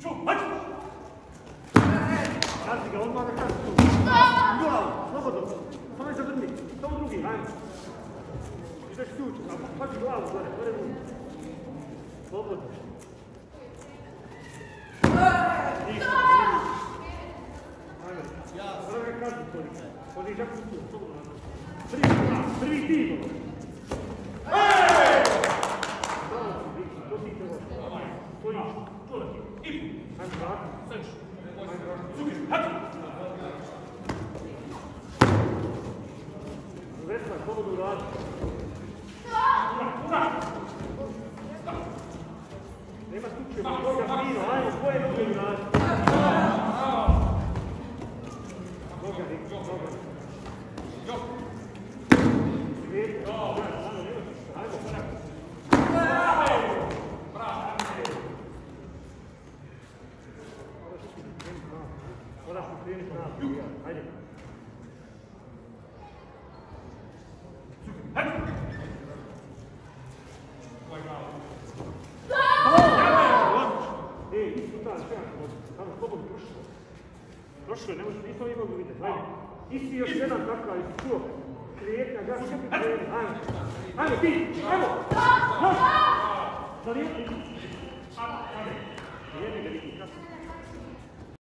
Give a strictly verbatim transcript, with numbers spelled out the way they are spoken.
Kazi ga, odmah ga kazi tu. Glavu, slobodno. Samo je zadrni. Samo drugi, ajmo. Ideš ključ, pazi glavu gore, gore ruku. Slobodno. Ništa, ajmo. Sada ga kazi toliko. Podiš jako tu, slobodno. Prvi glas, prvi ti. Ej! Bravo, to ti te loši. To je ništa. To da ti. Ipu. Ajmo, vrati. Sreć. Zukiš, hati! Vesna, slobodno uradi. Ura, ura! Nema tuče, toga fino, ajmo, koje noge uradi. Noga, Rik, noga. Svijetno, ajmo, nema tuče, ajmo, bravo. Moraš u krenut na nas, ajde. Ej, isto ta, čekaj, tamo slobodno prošlo. Prošlo je, ne možeš, nisam imao ga vidjeti, ajde. Isti još jedan takav, isti čuo. Krijetnja, gas, što ti kreni, ajmo. Ajmo, ti, ajmo! Još! Zalijeti! Ajde, ajde. Jedni ga vidi, kako?